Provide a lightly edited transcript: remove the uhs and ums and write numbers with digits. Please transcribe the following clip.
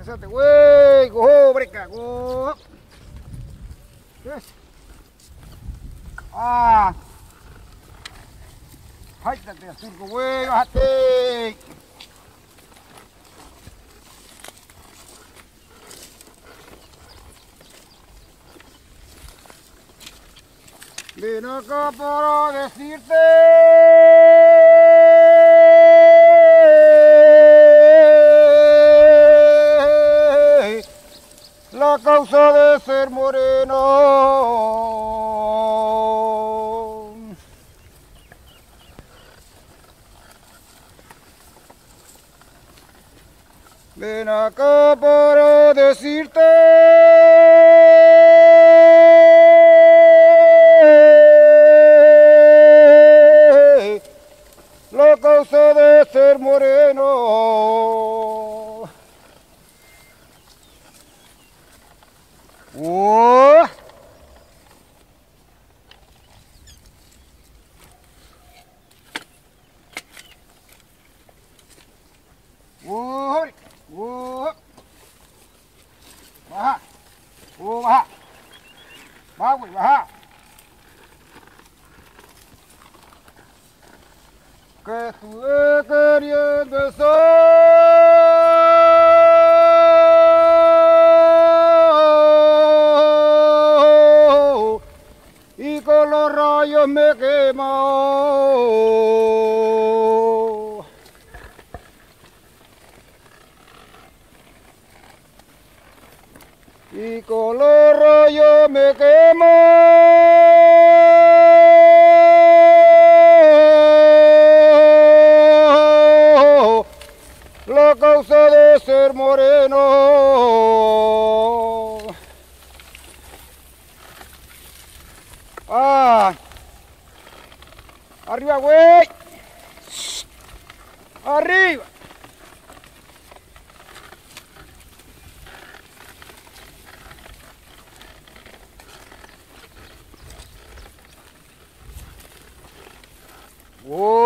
Desate, güey, go, breca, go. Yes. Jáitate, surco, güey, bájate. Ven acá para decirte la causa de ser moreno. Ven acá para decirte la causa de ser moreno. Baja, baja, baja, güey, baja. Que estuve queriendo estar y con los rayos me quemó. Y con los rayos me quemó la causa de ser moreno. Arriba, güey. Arriba. Whoa.